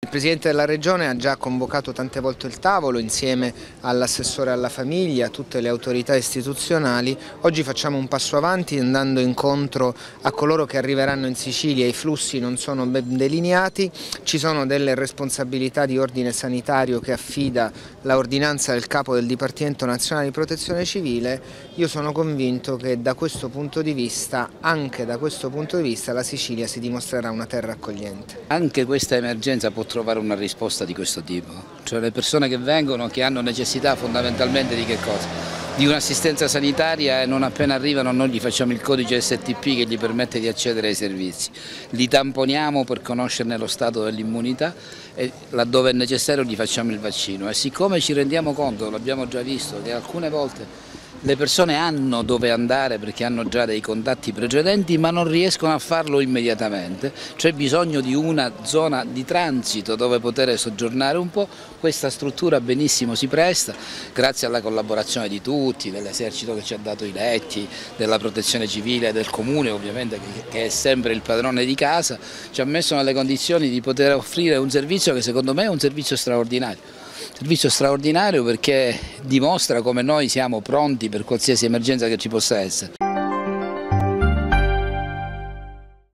Presidente della Regione ha già convocato tante volte il tavolo insieme all'assessore alla famiglia, a tutte le autorità istituzionali. Oggi facciamo un passo avanti andando incontro a coloro che arriveranno in Sicilia. I flussi non sono ben delineati, ci sono delle responsabilità di ordine sanitario che affida la ordinanza del capo del Dipartimento Nazionale di Protezione Civile. Io sono convinto che da questo punto di vista, anche da questo punto di vista, la Sicilia si dimostrerà una terra accogliente. Anche questa emergenza può trovare una risposta di questo tipo, cioè le persone che vengono, che hanno necessità fondamentalmente di che cosa? Di un'assistenza sanitaria, e non appena arrivano noi gli facciamo il codice STP che gli permette di accedere ai servizi, li tamponiamo per conoscerne lo stato dell'immunità e laddove è necessario gli facciamo il vaccino. E siccome ci rendiamo conto, l'abbiamo già visto, che alcune volte le persone hanno dove andare perché hanno già dei contatti precedenti ma non riescono a farlo immediatamente, c'è bisogno di una zona di transito dove poter soggiornare un po', questa struttura benissimo si presta, grazie alla collaborazione di tutti, dell'esercito che ci ha dato i letti, della protezione civile, del comune ovviamente che è sempre il padrone di casa, ci ha messo nelle condizioni di poter offrire un servizio che secondo me è un servizio straordinario. Servizio straordinario perché dimostra come noi siamo pronti per qualsiasi emergenza che ci possa essere.